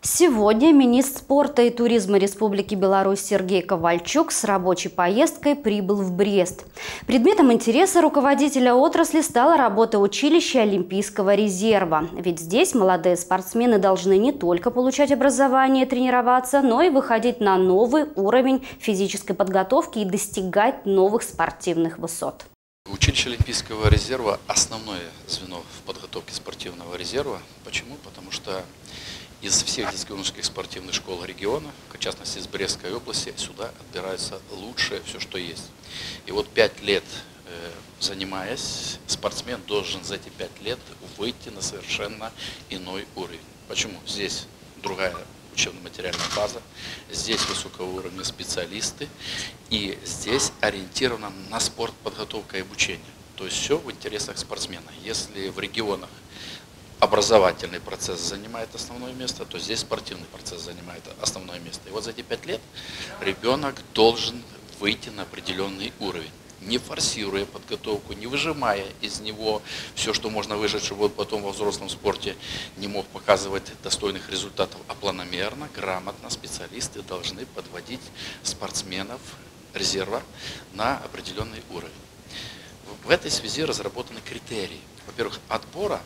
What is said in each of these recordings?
Сегодня министр спорта и туризма Республики Беларусь Сергей Ковальчук с рабочей поездкой прибыл в Брест. Предметом интереса руководителя отрасли стала работа училища Олимпийского резерва. Ведь здесь молодые спортсмены должны не только получать образование и тренироваться, но и выходить на новый уровень физической подготовки и достигать новых спортивных высот. Училище Олимпийского резерва – основное звено в подготовке спортивного резерва. Почему? Потому что из всех детско-юношеских спортивных школ региона, в частности из Брестской области, сюда отбирается лучшее все, что есть. И вот 5 лет занимаясь, спортсмен должен за эти 5 лет выйти на совершенно иной уровень. Почему? Здесь другая учебно-материальная база, здесь высокого уровня специалисты, и здесь ориентировано на спорт, подготовка и обучение. То есть все в интересах спортсмена. Если в регионах образовательный процесс занимает основное место, то здесь спортивный процесс занимает основное место. И вот за эти 5 лет ребенок должен выйти на определенный уровень, не форсируя подготовку, не выжимая из него все, что можно выжать, чтобы он потом во взрослом спорте не мог показывать достойных результатов, а планомерно, грамотно специалисты должны подводить спортсменов резерва на определенный уровень. В этой связи разработаны критерии, во-первых, отбора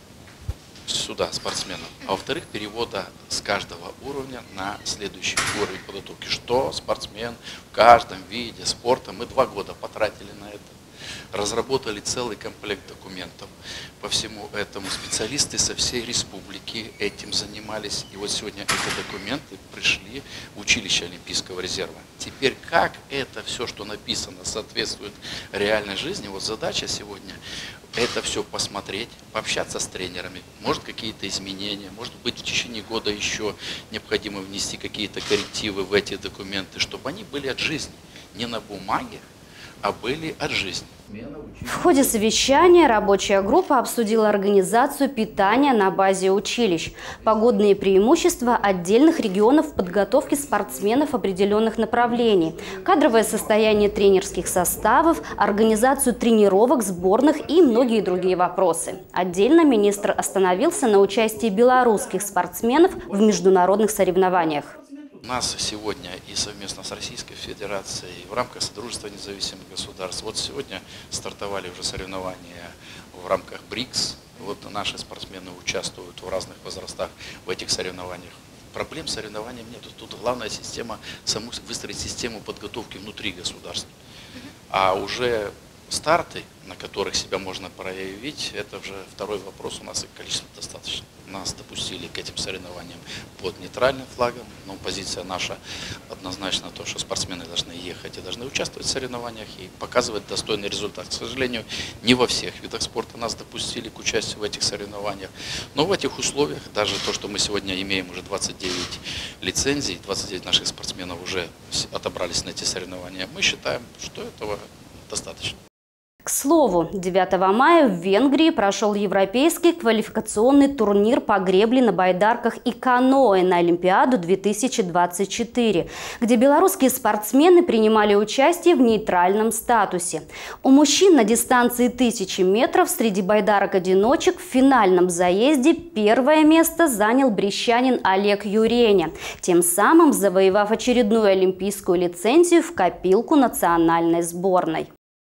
сюда спортсменов, а во-вторых, перевода с каждого уровня на следующий уровень подготовки. Что спортсмен в каждом виде спорта, мы 2 года потратили на это, разработали целый комплект документов. По всему этому специалисты со всей республики этим занимались. И вот сегодня эти документы пришли в училище Олимпийского резерва. Теперь как это все, что написано, соответствует реальной жизни, вот задача сегодня это все посмотреть, пообщаться с тренерами, может какие-то изменения, может быть в течение года еще необходимо внести какие-то коррективы в эти документы, чтобы они были от жизни, не на бумаге, а были от жизни. В ходе совещания рабочая группа обсудила организацию питания на базе училищ, погодные преимущества отдельных регионов в подготовке спортсменов определенных направлений, кадровое состояние тренерских составов, организацию тренировок сборных и многие другие вопросы. Отдельно министр остановился на участии белорусских спортсменов в международных соревнованиях. У нас сегодня и совместно с Российской Федерацией, и в рамках Содружества независимых государств, вот сегодня стартовали уже соревнования в рамках БРИКС. Вот наши спортсмены участвуют в разных возрастах в этих соревнованиях. Проблем с соревнованием нет. Тут главная система, выстроить систему подготовки внутри государств. А уже старты, на которых себя можно проявить, это уже второй вопрос. У нас их количество достаточно. Нас допустили к этим соревнованиям под нейтральным флагом, но позиция наша однозначно то, что спортсмены должны ехать и должны участвовать в соревнованиях и показывать достойный результат. К сожалению, не во всех видах спорта нас допустили к участию в этих соревнованиях, но в этих условиях, даже то, что мы сегодня имеем уже 29 лицензий, 29 наших спортсменов уже отобрались на эти соревнования, мы считаем, что этого достаточно. К слову, 9 мая в Венгрии прошел европейский квалификационный турнир по гребле на байдарках и каноэ на Олимпиаду 2024, где белорусские спортсмены принимали участие в нейтральном статусе. У мужчин на дистанции 1000 метров среди байдарок-одиночек в финальном заезде первое место занял брестчанин Олег Юреня, тем самым завоевав очередную олимпийскую лицензию в копилку национальной сборной.